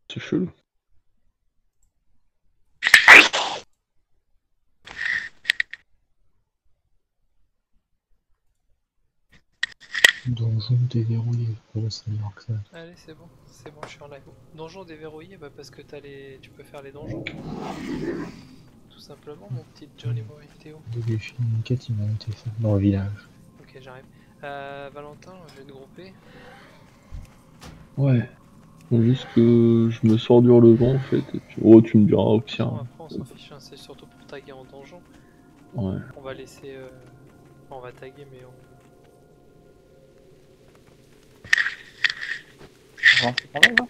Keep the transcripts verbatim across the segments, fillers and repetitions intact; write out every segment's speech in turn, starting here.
C'est chelou. Donjon déverrouillé. Oh, c'est meilleur que ça. Allez, c'est bon, c'est bon, je suis en live. Donjon déverrouillé, bah parce que t'as les... tu peux faire les donjons. Tout simplement, mon petit Johnny Boy. T'es où? Dès que j'ai fini une quête, il m'a noté ça dans le village. Ok, j'arrive. Euh, Valentin, je vais te grouper. Ouais. Faut juste que je me sors du relevant en fait. Et puis, oh, tu me diras au pire. Non, après on s'en fiche, hein, c'est surtout pour taguer en donjon. Ouais. On va laisser... Euh... enfin, on va taguer, mais on... Rentre quand même, là.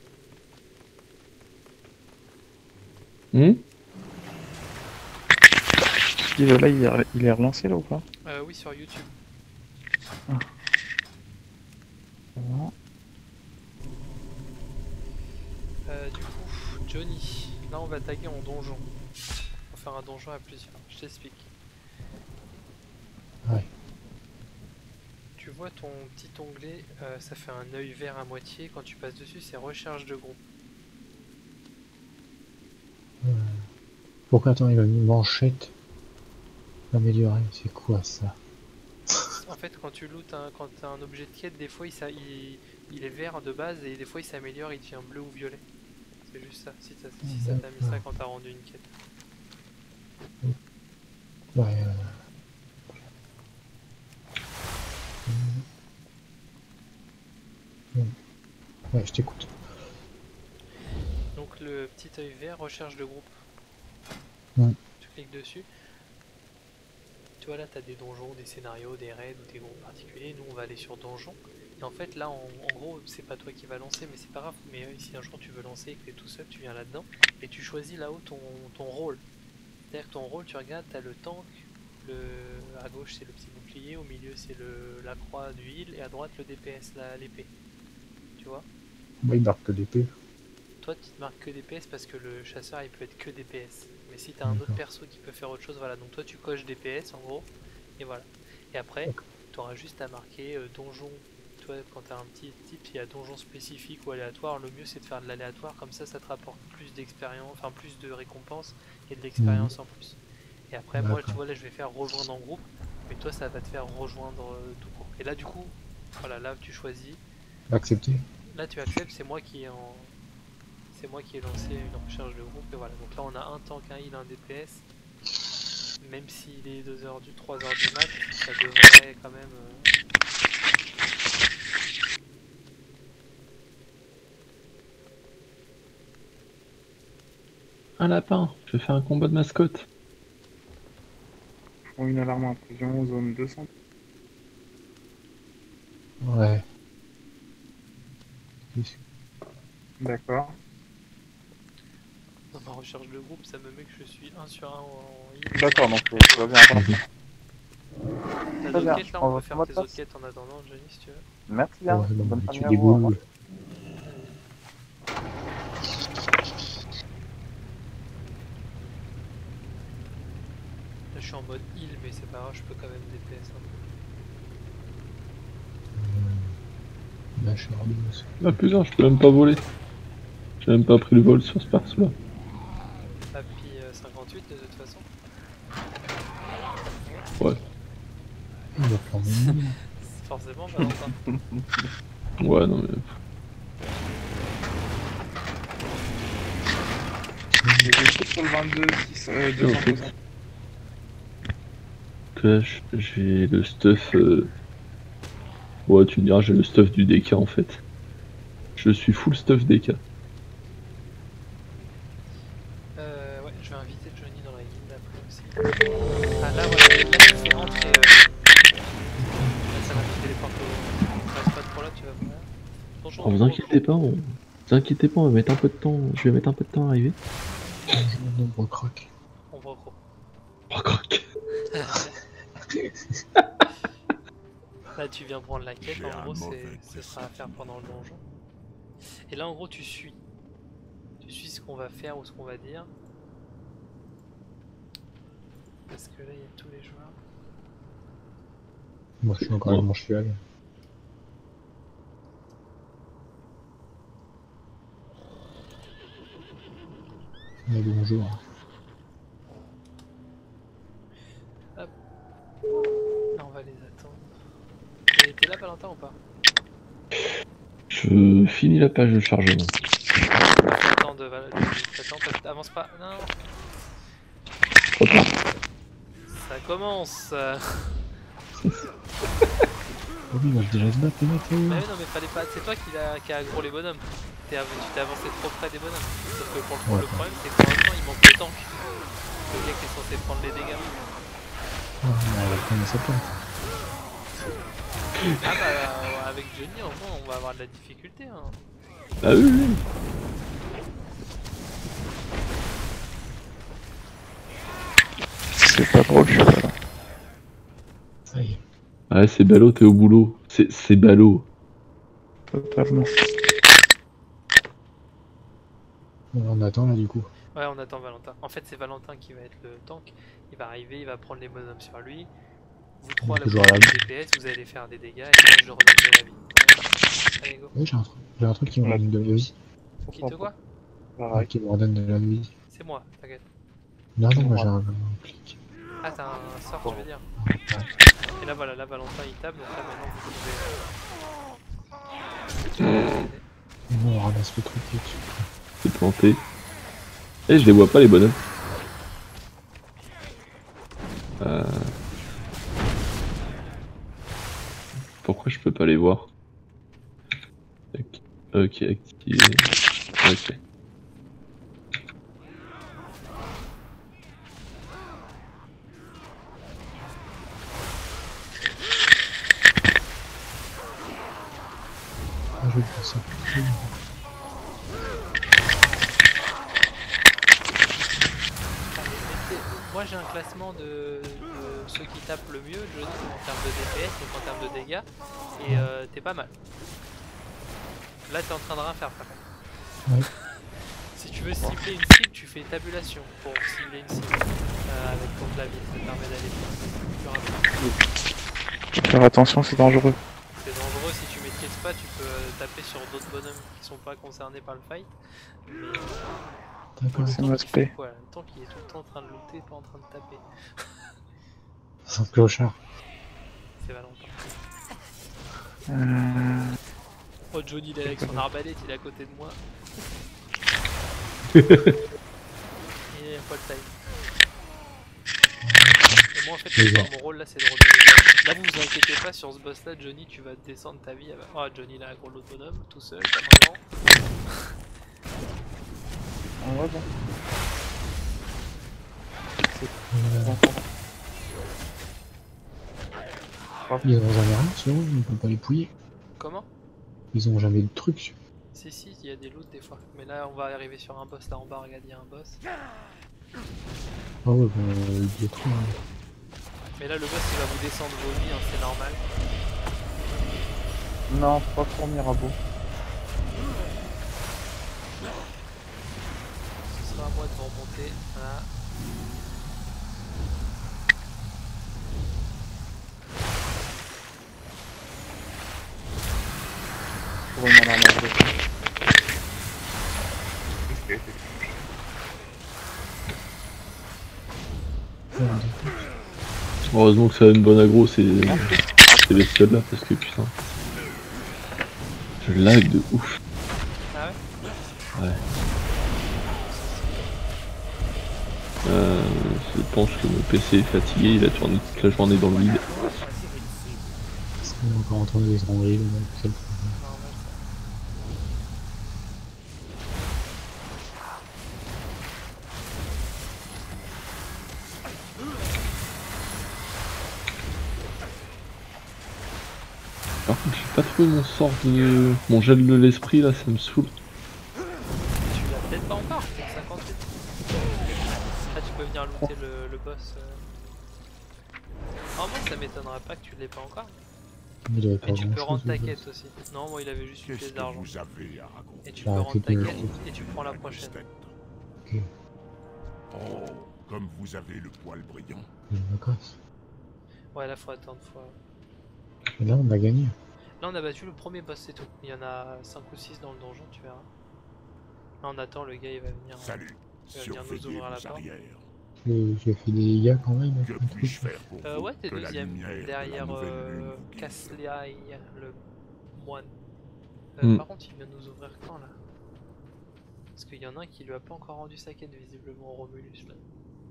Hum Ce là il est, il est relancé là ou pas? Euh, oui, sur YouTube. Ah. Voilà. Euh, du coup, Johnny, là on va taguer en donjon. On va faire un donjon à plusieurs, je t'explique. Ouais. Tu vois ton petit onglet, euh, ça fait un œil vert à moitié. Quand tu passes dessus, c'est recherche de groupe. Euh... Pourquoi attends, il a mis manchette améliorée, c'est quoi ça? En fait, quand tu lootes, un, quand tu as un objet de quête, des fois il, il, il est vert de base et des fois il s'améliore, il devient bleu ou violet. C'est juste ça, si, si ça t'a mis ça quand t'as rendu une quête. Ouais. Euh... Ouais, je t'écoute. Donc le petit œil vert, recherche de groupe. Ouais. Tu cliques dessus. Tu vois là, tu as des donjons, des scénarios, des raids ou des groupes particuliers. Nous, on va aller sur donjon. Et en fait, là, en, en gros, c'est pas toi qui va lancer, mais c'est pas grave. Mais euh, si un jour tu veux lancer et que tu es tout seul, tu viens là-dedans et tu choisis là-haut ton, ton rôle. C'est-à-dire que ton rôle, tu regardes, tu as le tank, le... à gauche c'est le petit bouclier, au milieu c'est le... la croix du heal et à droite le D P S, l'épée. Tu vois? Bah, il marque que l'épée. Toi, tu te marques que D P S parce que le chasseur il peut être que D P S. Mais si tu as un autre perso qui peut faire autre chose, voilà. Donc toi, tu coches D P S en gros. Et voilà. Et après, tu auras juste à marquer euh, donjon. Toi, quand tu as un petit type, il y a donjon spécifique ou aléatoire. Le mieux, c'est de faire de l'aléatoire. Comme ça, ça te rapporte plus d'expérience, enfin plus de récompenses et de l'expérience mmh. en plus. Et après, moi, tu vois, là, je vais faire rejoindre en groupe. Mais toi, ça va te faire rejoindre euh, tout court. Et là, du coup, voilà, là, tu choisis. Accepter. Là, tu acceptes, c'est moi qui ai en. C'est moi qui ai lancé une recherche de groupe. Et voilà, donc là, on a un tank, un heal, un D P S. Même s'il est deux heures du trois heures du mat, ça devrait quand même... Euh... Un lapin, je vais faire un combat de mascotte. Je prends une alarme intrusion, zone deux cents. Ouais. D'accord. Dans ma recherche de groupe, ça me met que je suis un sur un en heal. D'accord, donc tu vas bien attendre. T'as d'autres quêtes là, on peut faire tes autres quêtes en attendant, Johnny, si tu veux. Merci bien. Ouais, non, bonne mais tu famille à vous. Là je suis en mode heal, mais c'est pas grave, je peux quand même D P S un peu. Là je suis hors de boss. Ah putain, je peux même pas voler. J'ai même pas pris le vol sur ce perso là. Happy euh, cinquante-huit de toute façon. Ouais. Il va prendre une Forcément, Valentin. Ouais, non mais... J'ai des sur le vingt-deux, six, euh, deux cents. Là, j'ai le stuff... Euh... Ouais, tu me diras, j'ai le stuff du D K en fait. Je suis full stuff D K. Euh, ouais, je vais inviter Johnny dans la guilde après aussi. Ah là, voilà, là tu fais entrer. Euh... Là, ça va te téléporter au... Reste pas trop là, tu vas voir. Bonjour, Oh, vous inquiétez pas, on... vous inquiétez pas, on va mettre un peu de temps. Je vais mettre un peu de temps à arriver. Bonjour, nombre croc. On voit gros. Oh, croc. Là, tu viens prendre la quête, en gros, ce sera à faire pendant le donjon. Et là, en gros, tu suis. Tu suis ce qu'on va faire ou ce qu'on va dire. Parce que là, il y a tous les joueurs. Moi, je suis encore avec mon cheval. Mais bonjour. Là, on va les attendre. T'es t'es là, Valentin, ou pas? Je finis la page de chargement. Attends, de, Val- de- attends, parce que- avance pas. Non, Trop tard. ça commence. euh. Oh oui, il va déjà se battre, les mecs, Mais là. oui, non, mais fallait pas. C'est toi qui a, qui a aggro les bonhommes. T'es av- tu t'es avancé trop près des bonhommes. Sauf que pour le, Ouais. le problème, c'est que pour l'instant, il manque le tank. Le gars qui est censé prendre les dégâts. Oh, on va prendre sa plante. Ah bah, euh, avec Johnny, au moins, on va avoir de la difficulté. Hein. Ah oui, oui. C'est pas drôle, je suis pas là. Ça y est. Ouais, c'est ballot, t'es au boulot. C'est c'est ballot. Totalement. Bon, on attend là du coup. Ouais, on attend Valentin. En fait, c'est Valentin qui va être le tank. Il va arriver, il va prendre les bonhommes sur lui. Vous trois, là, vous toujours avez à la des D P S, vous allez faire des dégâts et moi, je redonne de la vie. Ouais. Allez, go. Oui, j'ai un truc. J'ai un truc qui me Ouais. redonne de la vie. Qui te quoi? Ah, qui me redonne de la vie. C'est moi, t'inquiète. Non, non, moi j'ai un, un clic. Ah, t'as un sort, je veux dire. Ouais. Et là, voilà, là, Valentin il tape, donc là, maintenant, vous pouvez. Bon, on ramasse le truc et tu. C'est planté. Eh, je les vois pas les bonhommes. Euh... Pourquoi je peux pas les voir? Tac. Ok, activé. Ok. Ah, je vais faire ça. Moi, j'ai un classement de, de ceux qui tapent le mieux, Johnny, en termes de D P S, donc en termes de dégâts, et euh, t'es pas mal. Là, t'es en train de rien faire, par contre. Ouais. Si tu veux cibler une cible, tu fais tabulation pour cibler une cible euh, avec ton clavier, ça te permet d'aller plus rapidement. Faire attention, c'est dangereux. C'est dangereux si tu maîtrises pas, tu peux euh, taper sur d'autres bonhommes qui sont pas concernés par le fight. Mais euh, D'accord. C'est le mon temps qu'il fait aspect. quoi, le temps qu'il est tout le temps en train de looter, pas en train de taper. C'est un clochard. C'est Valentin. Euh... Oh, Johnny, il est avec son arbalète, il est à côté de moi. Il est pas le time. Et moi, en fait, Oui, mon bon. rôle là, c'est de redonner de la vie. Là, vous vous inquiétez pas sur ce boss là, Johnny, tu vas descendre ta vie. Oh, Johnny, là, gros l'autre bonhomme, tout seul, comme un grand. Ouais, bon. Euh, ils ont jamais rien sur eux, on peut pas les pouiller. Comment? Ils ont jamais de trucs. Si, si, il y a des loots des fois. Mais là, on va arriver sur un boss là en bas, regarde, il y a un boss. Ah ouais, bon, euh, il y a trop. Hein. Mais là, le boss il va vous descendre vos vies, hein, c'est normal. Non, pas pour Mirabeau. Ce sera à moi de vous remonter. Voilà. Pour une arme. Ouais, Heureusement que ça a une bonne aggro, c'est ces bestioles là, parce que putain. Je lag de ouf. Ah ouais? Ouais. Euh, je pense que mon P C est fatigué, il a tourné toute la journée dans le vide. on est encore en train de les ranger, le mec, c'est le problème. Normal. Par contre, j'ai pas trouvé mon sort de... mon gel de l'esprit là, ça me saoule. Tu l'as peut-être pas encore, c'est cinquante-huit. Là, tu peux venir looter le, le boss. Euh... Normalement, ça m'étonnerait pas que tu l'aies pas encore. Il avait Mais pas tu peux grand rendre chose, ta le quête boss. aussi. Non, moi, il avait juste une pièce d'argent. vous avez à raconter? Et tu Bah, peux rendre ta récupérer. quête et tu prends la prochaine. Ok, Oh, comme vous avez le poil brillant. je me casse. Ouais, là, faut attendre. Faut... Et là, on a gagné. Là, on a battu le premier boss, c'est tout. Il y en a cinq ou six dans le donjon, tu verras. Là, on attend, le gars, il va venir. Salut, Il va venir nous Surveillez ouvrir la vos porte. arrières. J'ai j'ai fait des dégâts quand même. Que avec mon puis-je truc. faire pour Euh, vous ouais, t'es que la deuxième, lumière de la derrière nouvelle euh, lune vous guide? Casliaï, le moine. Euh, Hmm. Par contre, il vient nous ouvrir quand là? Parce qu'il y en a un qui lui a pas encore rendu sa quête, visiblement, Romulus là.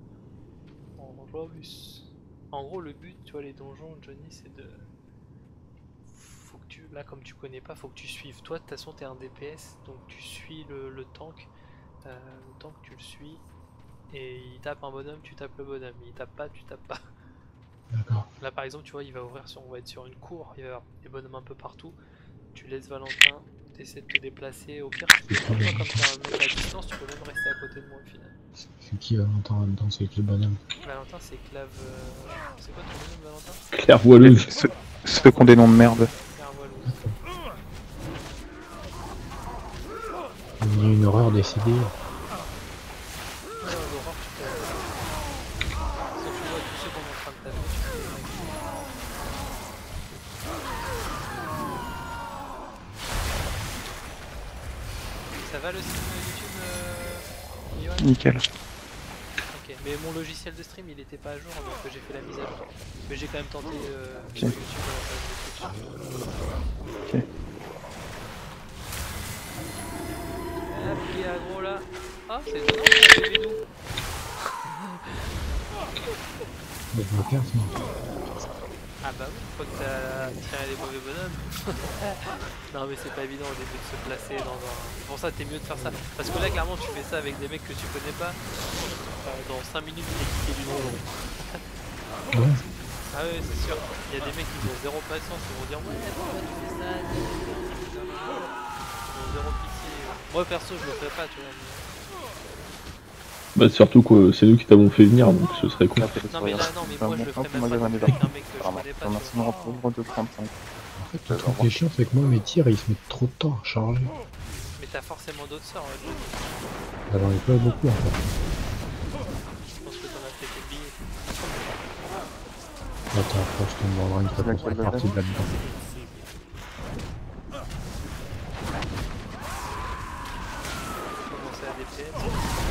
Romulus. En gros, le but, tu vois, les donjons, Johnny, c'est de. Faut que tu. Là, comme tu connais pas, faut que tu suives. Toi, de toute façon, t'es un D P S, donc tu suis le, le tank. Euh, le tank, tu le suis. Et il tape un bonhomme, tu tapes le bonhomme. Il tape pas, tu tapes pas. D'accord. Là par exemple tu vois il va ouvrir sur, on va être sur une cour, il va y avoir des bonhommes un peu partout, tu laisses Valentin, t'essaies de te déplacer, au pire tu peux, toi comme t'es un mec à distance, tu peux même rester à côté de moi au final. C'est qui Valentin là-dedans? C'est quel bonhomme? Valentin c'est Clave... Euh... C'est quoi ton nom Valentin? Clairvoyance. Ceux, ceux qui ont des noms de merde. Claire Wallouse. Il y a une horreur décédée. Ouais, l'horreur tu peux... Quand tu vois tous ceux qu'on est en train de taper, tu peux les régler. Ça va le stream YouTube euh... Johan? Nickel. Ok, mais mon logiciel de stream il était pas à jour donc euh, j'ai fait la mise à jour. Mais j'ai quand même tenté euh, Ok. sur YouTube à la page de Twitch. Ok. Ah, qui est aggro là? Ah, c'est étonnant, c'est un bébé. Je me perds, moi. Ah bah oui, une fois que t'as tiré les mauvais bonhommes. Non mais c'est pas évident au début de se placer dans un... C'est pour ça que t'es mieux de faire ça. Parce que là clairement tu fais ça avec des mecs que tu connais pas. Euh, dans cinq minutes t'es quitté du donjon. Ouais. Ah oui c'est sûr. Il y a des mecs qui ont zéro patience, ils vont dire ouais pourquoi tu fais ça? Ils ont zéro pitié. Moi perso je le ferais pas tu vois. mais- Bah surtout que c'est nous qui t'avons fait venir, donc ce serait con. Non mais là non mais moi je le ferais même pas non plus avec un mec que je connais pas. Tu vois. de trente-cinq. En fait, le truc qui est chiant, c'est que moi, mes tirs, ils se mettent trop de temps à charger. Mais t'as forcément d'autres sorts. Ouais, Johnny. Ah, j'en ai pas beaucoup, en fait. Je pense que t'en as fait tes billets. Attends, faut que je tombe dans une C'est réponse laquelle, partie de là-dedans. Commencer à D P S.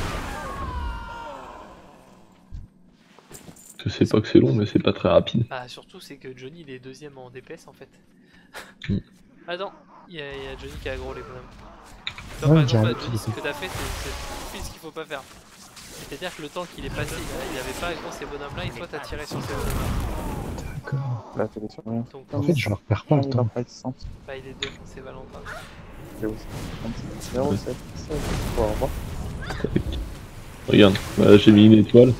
Je sais pas que c'est long, mais c'est pas très rapide. Bah surtout c'est que Johnny il est deuxième en D P S en fait. Mm. Attends, il y, a il y a Johnny qui a aggro les bonhommes. Ouais, Toi par j'ai exemple un là, Johnny petit ce que t'as fait c'est c'est ce qu'il faut pas faire. C'est-à-dire que le temps qu'il est passé, il avait pas aggro ces bonhommes là et toi t'as tiré sur ces bonhommes là. D'accord. Là, t'es sur rien. Donc En fait, je repère pas le temps. bah il est deux, c'est Valentin. zéro sept seize. Au revoir. Regarde, voilà, j'ai mis une étoile.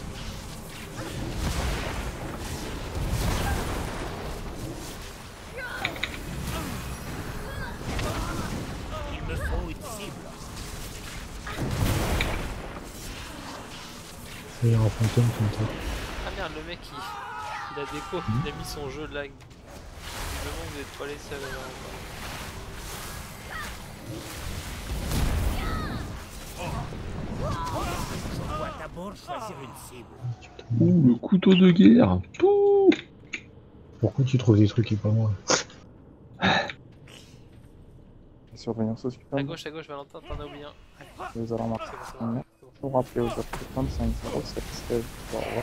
C'est un fantôme qui me tape. Ah merde le mec il, il a déco, il a mis son jeu de lag. Visiblement vous êtes pas les seuls à l'avoir entendu. Ouh, le couteau de guerre. Pouh. Pourquoi tu trouves des trucs et pas moi? Surveillance au À suprême. gauche, à gauche Valentin, t'en as oublié un. Ouais, Les alarmes marquées. c'est bon, c'est bon. c'est bon. Pour rappeler aux autres trente-cinq zéro sept seize. Au revoir.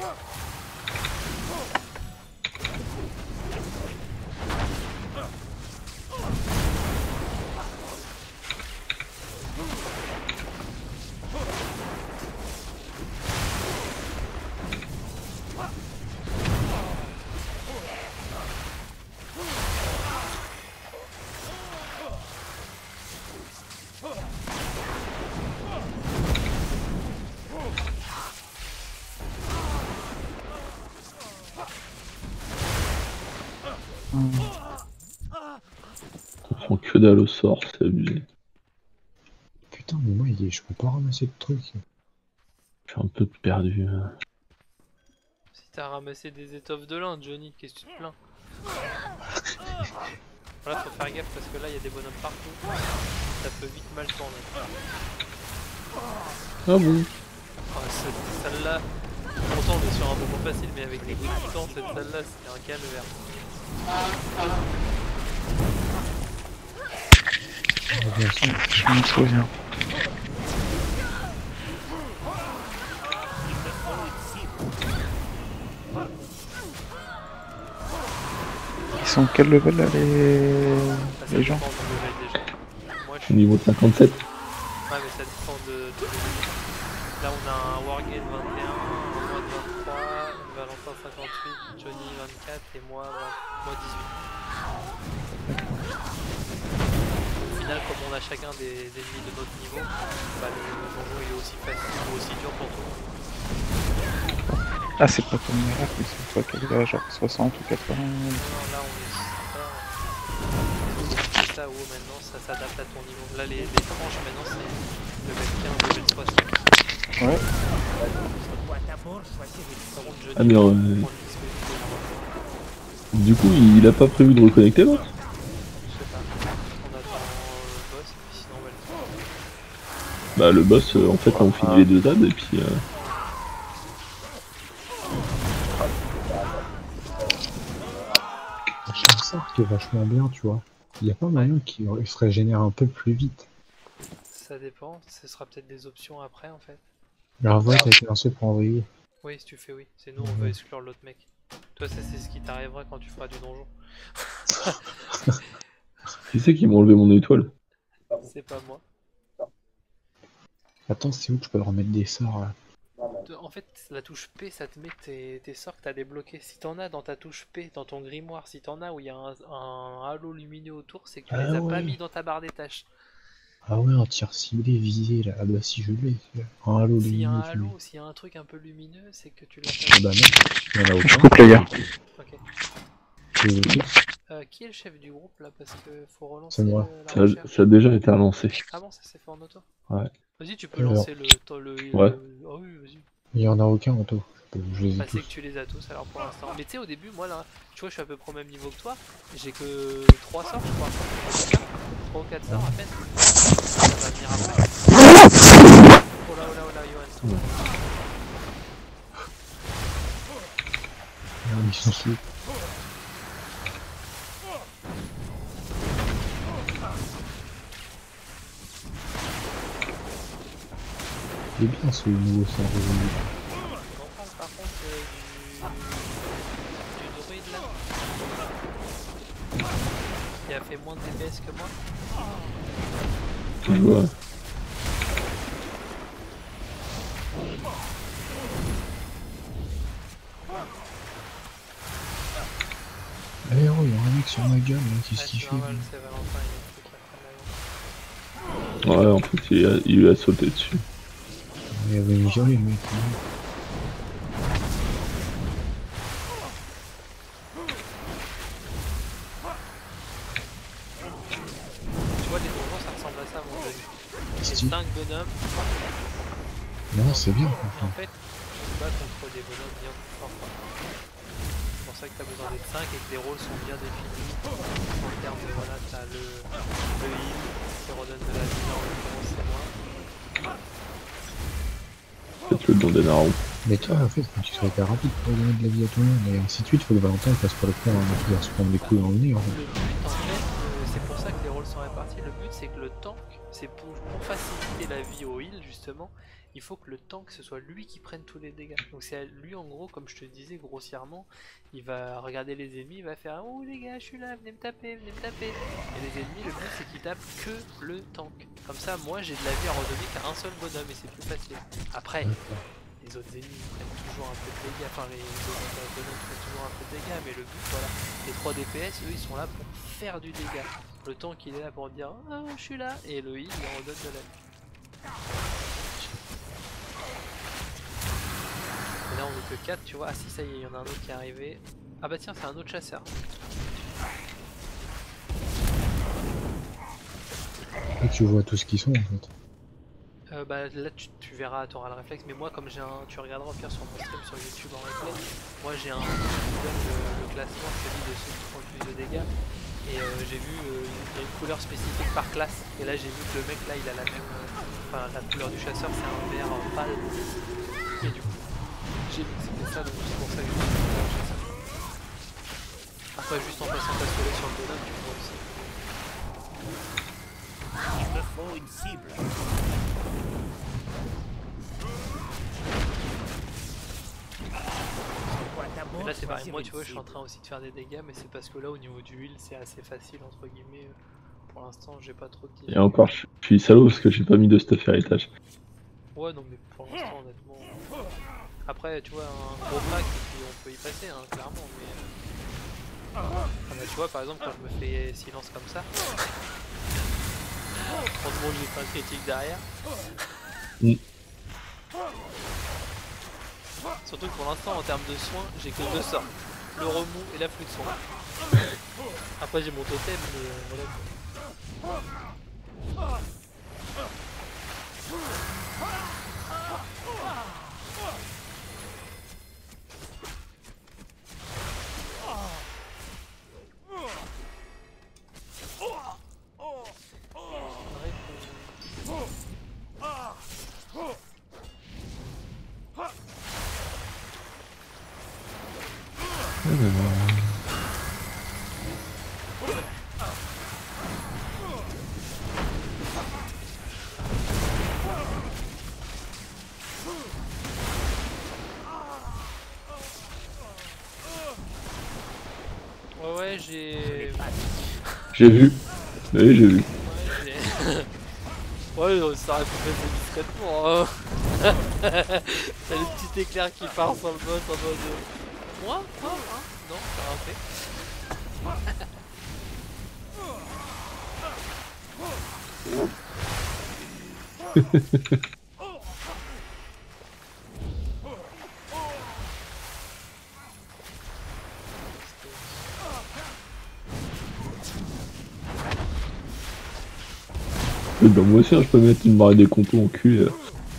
On prend que dalle au sort, c'est abusé. Putain, mais moi, il est... je peux pas ramasser de trucs. Je suis un peu perdu. Si t'as ramassé des étoffes de lin, Johnny, qu'est-ce que tu te plains? Voilà, faut faire gaffe parce que là il y a des bonhommes partout. Ça peut vite mal tourner. Ah bon? Oh, cette salle-là, pourtant on est sur un moment facile, mais avec les coups de temps, cette salle-là c'est un calvaire. Ah, bien sûr. Je m'en souviens. sont quel level là les, Bah, ça les gens? dépend du level des gens. Moi je Au suis. niveau cinquante-sept. Ouais, mais ça dépend de, de Là, on a un Wargame vingt et un, un Moine vingt-trois, Valentin cinquante-huit, Johnny vingt-quatre et moi, vingt, moi dix-huit. Au final, comme on a chacun des ennemis de notre niveau, bah, le donjon il est aussi facile ou aussi dur pour tout le monde. Ah, c'est pas comme Miracle, mais c'est quoi qu'elle a genre soixante ou quatre-vingts? Non, non, là, on est super. C'est ça, ou maintenant, ça s'adapte à ton niveau. Là, les, les tranches, maintenant, c'est level quinze, level soixante. Ouais. Par contre, Johnny, Ah, mais, on euh, prend le dispositif. Du coup, il a pas prévu de reconnecter l'autre? Je sais pas. On attend le boss, et puis sinon, on va le faire. Bah, le boss, euh, en fait, on finit les deux dads et puis. Euh... La chasseur qui est vachement bien, tu vois. Il y a pas moyen qu'il se régénère un peu plus vite. Ça dépend, ce sera peut-être des options après en fait. La voix a été lancée pour envoyer. Oui, si tu fais oui. C'est nous, on veut exclure l'autre mec. Toi, ça, c'est ce qui t'arrivera quand tu feras du donjon. Qui c'est qui m'a enlevé mon étoile? C'est pas moi. Attends, c'est où que je peux leur remettre des sorts là? De- En fait, la touche P, ça te met tes, tes sorts que t'as débloqués. Si t'en as dans ta touche P, dans ton grimoire, si t'en as où il y a un, un halo lumineux autour, c'est que tu Ah les as pas ouais. mis dans ta barre des tâches. Ah ouais, un tir ciblé, visé là. Ah bah si je l'ai. Un halo S'il y a un lumineux. tu halo, mets. s'il y a un truc un peu lumineux, c'est que tu l'as Ah pas mis. bah non, il y en a Je aucun. coupe les gars. Ok. Tu veux le dire? Euh, qui est le chef du groupe là? Parce que faut relancer C'est moi. le- la Ça, recherche. ça a déjà été relancé. Ah bon, ça s'est fait en auto? Ouais. Vas-y, tu peux Alors. lancer le. to- le, Ouais. le- Ah oui, vas-y. Il y en a aucun en tout. Je, peux- je les ai Bah, c'est tous. que tu les as tous alors pour l'instant. Mais tu sais, au début, moi là, tu vois, je suis à peu près au même niveau que toi. J'ai que trois sorts, je crois. trois ou quatre sorts à peine. Ça va venir après. Oh là, oh là, oh là, Johan. Merde, ils sont sous. Il est bien ce nouveau sort revenu. On parle par contre euh, du... du druide là. Qui a fait moins de D P S que moi. Je vois. Eh oh, il y a un mec sur ma gueule là, qu'est-ce Ah, qu'il c'est fait normal, lui? c'est Valentin, il y a un truc à prendre la Ouais, en fait, il a, il lui a sauté dessus. Il avait une violer le mec. Tu vois, les donjons ça ressemble à ça, mon jeu. C'est Style. cinq bonhommes. Non, c'est bien. Et en Enfin, fait, tu te bats contre des bonhommes bien plus forts. quoi. C'est pour ça que tu as besoin d'être cinq et que les rôles sont bien définis. En termes de voilà, tu as le, le heal qui redonne de la vie, là, en l'occurrence c'est moi. Peut-être le don des narons. mais toi, en fait, faut que tu sois hyper rapide pour donner de la vie à tout le monde. Et ainsi de suite, faut que Valentin il fasse pas le coup, hein, il va se prendre des coups dans le nez. En Le fait. but en fait, euh, c'est pour ça que les rôles sont répartis, le but c'est que le tank, c'est pour, pour faciliter la vie au heal justement, il faut que le tank ce soit lui qui prenne tous les dégâts. Donc c'est à lui en gros, comme je te disais grossièrement, il va regarder les ennemis, il va faire oh les gars je suis là, venez me taper, venez me taper. Et les ennemis le but c'est qu'ils tapent que le tank. Comme ça moi j'ai de la vie à redonner qu'à un seul bonhomme et c'est plus facile. Après les autres ennemis prennent toujours un peu de dégâts, enfin les autres bonhommes prennent toujours un peu de dégâts, mais le but voilà, les trois D P S eux ils sont là pour faire du dégât. Le tank il est là pour dire oh je suis là et le heal il redonne de la vie. Et là on est que quatre tu vois, ah si ça y est il y en a un autre qui est arrivé. Ah bah tiens c'est un autre chasseur. Et tu vois tout ce qu'ils sont en fait. Euh, bah là tu, tu verras, tu auras le réflexe, mais moi comme j'ai un, tu regarderas au pire sur mon stream sur YouTube en replay, moi j'ai un qui donne le, le classement celui de ceux qui font le plus de dégâts, et euh, j'ai vu euh, une, il y a une couleur spécifique par classe, et là j'ai vu que le mec là il a la même, euh, enfin la couleur du chasseur c'est un vert euh, pâle, et du coup j'ai vu que c'était ça, donc c'est pour ça que j'ai mis le chasseur. Après juste en passant ta souris sur le bonhomme tu vois aussi. Il me faut une cible. Mais Là c'est pareil, moi tu vois je suis en train aussi de faire des dégâts, mais c'est parce que là au niveau du heal c'est assez facile entre guillemets. Pour l'instant j'ai pas trop de difficultés. Et encore, je je suis salaud parce que j'ai pas mis de stuff héritage. Ouais non mais pour l'instant honnêtement... Après tu vois un gros pack on peut y passer hein, clairement mais... Ah bah, tu vois par exemple quand je me fais silence comme ça... Franchement j'ai fait un critique derrière. Mm. Surtout que pour l'instant en termes de soins j'ai que deux sorts. Le remous et la flûte de soin. Après j'ai mon totem mais voilà. Ouais ouais j'ai... J'ai vu. Oui, j'ai vu. Ouais, ouais ça aurait pu passer discrètement hein. T'as le petit éclair qui part sur le boss en mode... Moi Moi hein Non, ça rien fait. Bah, moi aussi, hein, je peux mettre une barre des compos en cul. Euh.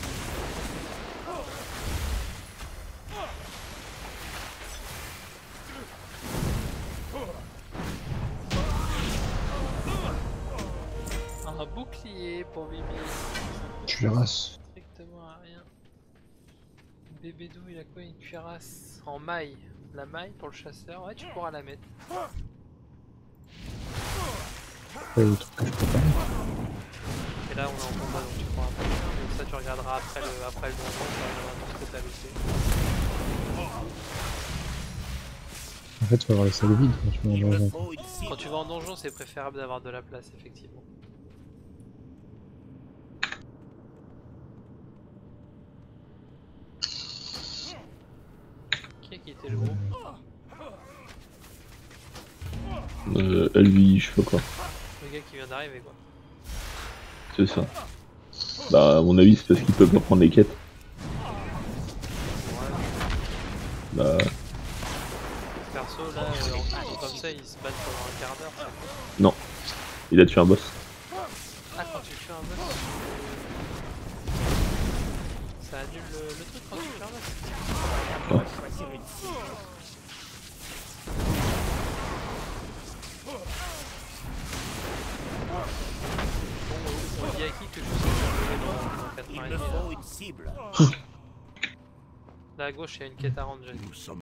Un bouclier pour Bibi. Cuirasse. Strictement à rien. Bébé Dou il a quoi? Une cuirasse en maille. La maille pour le chasseur, ouais tu pourras la mettre. Ouais, le truc que je peux pas mettre. Et là on est en combat donc tu pourras pas le faire, mais ça tu regarderas après le, après le donjon, tu regarderas tout ce que t'as laissé. En fait, tu vas avoir les salles vides quand tu vas en donjon. Quand tu vas en donjon c'est préférable d'avoir de la place effectivement. Qui a quitté le groupe? Euh, L V I, je sais pas quoi. Le gars qui vient d'arriver quoi. C'est ça. Bah, à mon avis, c'est parce qu'ils peuvent pas prendre les quêtes. Bah, Perso là, euh, en combo comme ça, ils se battent pendant un quart d'heure. non. Il a tué un boss. Ah, quand tu tues un boss, ça annule le, le truc quand tu tues un boss. Bon, on dit à qui que je suis arrivé dans, dans quatre-vingts. Il me faut une cible. Là à gauche, il y a une quête à rendre, j'ai. Nous sommes